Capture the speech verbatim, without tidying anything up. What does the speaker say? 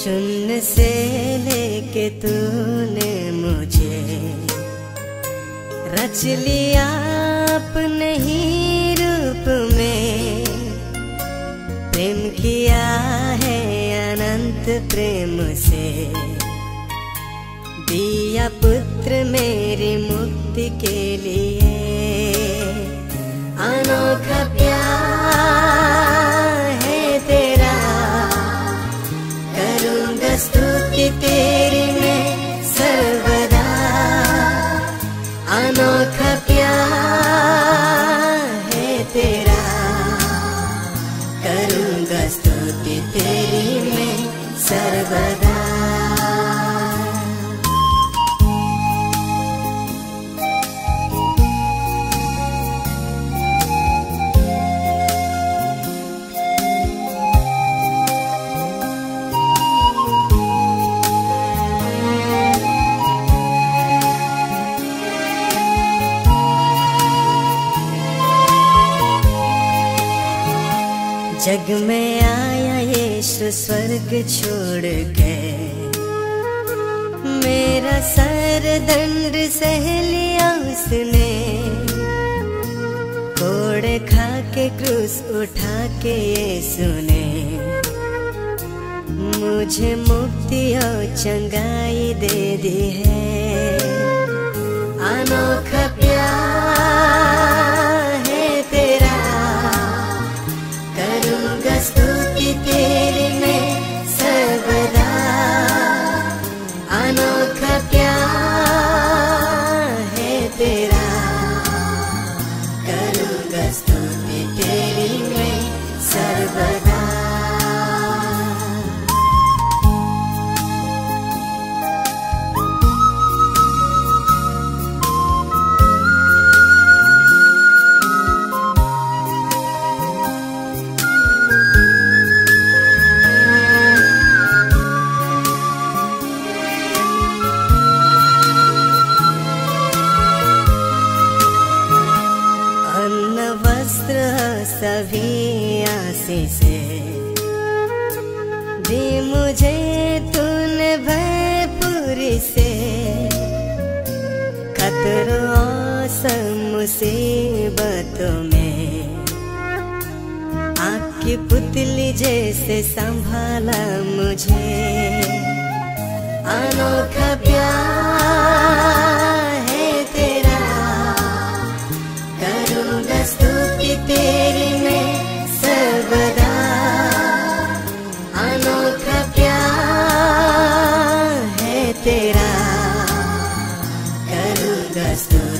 शून्य से लेके तूने मुझे रच लिया अपने ही रूप में। प्रेम किया है अनंत प्रेम से, दिया पुत्र मेरी मुक्ति के लिए। अनोखा प्यार है तेरा, करूँगा स्तुति तेरी मैं सर्वदा। अनोखा प्यार है तेरा, करूँगा स्तुति तेरी मैं सर्वदा। जग में आया यीशु स्वर्ग छोड़ के, मेरा सर दंड सह लिया उसने। कोड़े खा के क्रूस उठा के यीशु ने मुझे मुक्ति और चंगाई दे दी है। अनोखा प्यार है तेरा, करूँगा स्तुति तेरी मैं सर्वदा। अनोखा प्यार है तेरा, करूँगा स्तुति तेरी मैं सर्वदा। सभी आशीषें दी मुझे तूने भरपूरी से। खतरों और मुसीबतों में आँख की पुतली जैसे संभाला मुझे। अनोखा प्यार है तेरा, करूँगा स्तुति तेरी मैं सर्वदा। अनोखा प्यार है तेरा, करूँगा स्तुति